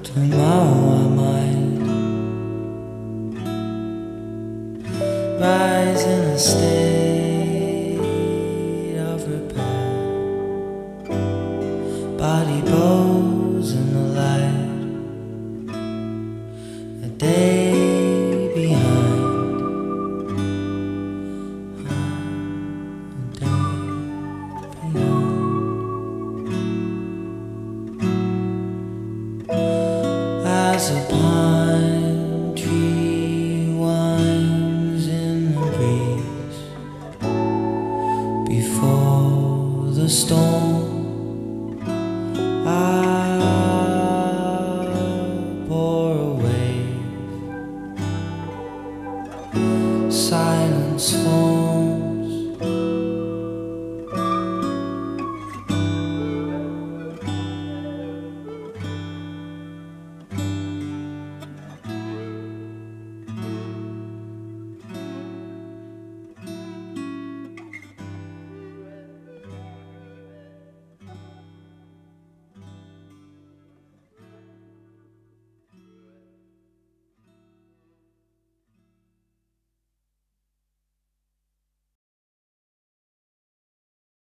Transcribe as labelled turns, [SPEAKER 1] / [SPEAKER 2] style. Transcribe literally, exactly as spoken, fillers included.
[SPEAKER 1] Tomorrow I might rise in a state of repair. Body bows in the light, a day behind, a day behind. Eyes upon